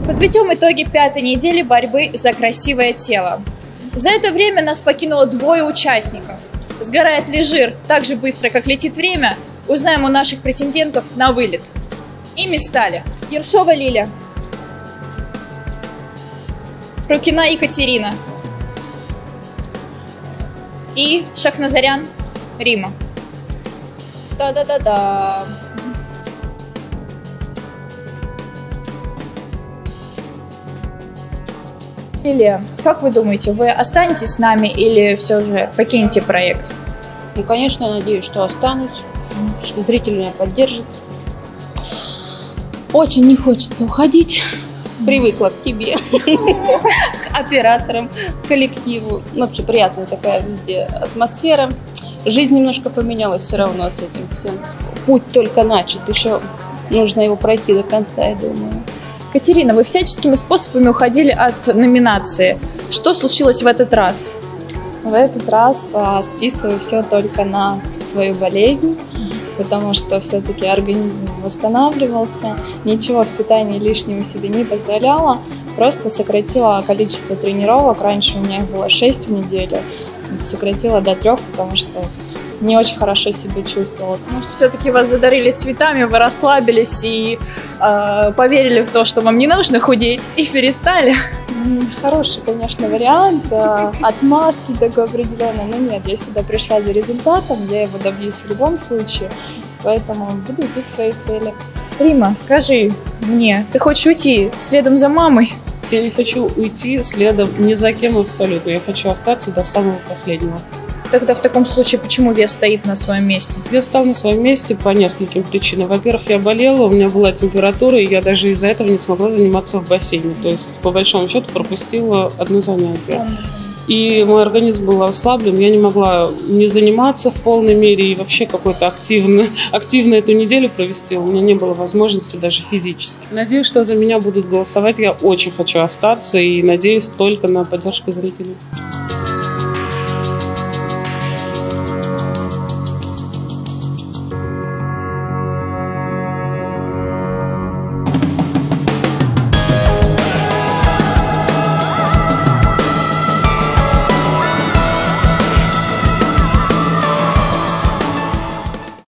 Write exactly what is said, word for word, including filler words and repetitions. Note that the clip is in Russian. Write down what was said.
Подведем итоги пятой недели борьбы за красивое тело. За это время нас покинуло двое участников. Сгорает ли жир так же быстро, как летит время, узнаем у наших претендентов на вылет. Ими стали Ершова Лиля, Рукина Екатерина и Шахназарян Рима. Да-да-да-да. Лилия, как вы думаете, вы останетесь с нами или все же покинете проект? Ну, конечно, я надеюсь, что останусь, что зрители меня поддержат. Очень не хочется уходить. Привыкла к тебе, к операторам, к коллективу. Ну, вообще приятная такая везде атмосфера. Жизнь немножко поменялась все равно с этим всем. Путь только начат, еще нужно его пройти до конца, я думаю. Катерина, вы всяческими способами уходили от номинации. Что случилось в этот раз? В этот раз а, списываю все только на свою болезнь, потому что все-таки организм восстанавливался, ничего в питании лишнего себе не позволяла, просто сократила количество тренировок. Раньше у меня их было шесть в неделю, сократила до трех, потому что не очень хорошо себя чувствовала. Может, все-таки вас задарили цветами, вы расслабились и э, поверили в то, что вам не нужно худеть, и перестали? Хороший, конечно, вариант, э, отмазки такой определенной, но нет, я сюда пришла за результатом, я его добьюсь в любом случае, поэтому буду идти к своей цели. Рима, скажи мне, ты хочешь уйти следом за мамой? Я не хочу уйти следом ни за кем абсолютно, я хочу остаться до самого последнего. Тогда в таком случае почему вес стоит на своем месте? Вес стал на своем месте по нескольким причинам. Во-первых, я болела, у меня была температура, и я даже из-за этого не смогла заниматься в бассейне. То есть, по большому счету, пропустила одно занятие. И мой организм был ослаблен, я не могла не заниматься в полной мере и вообще какой-то активно, активно эту неделю провести. У меня не было возможности даже физически. Надеюсь, что за меня будут голосовать. Я очень хочу остаться и надеюсь только на поддержку зрителей.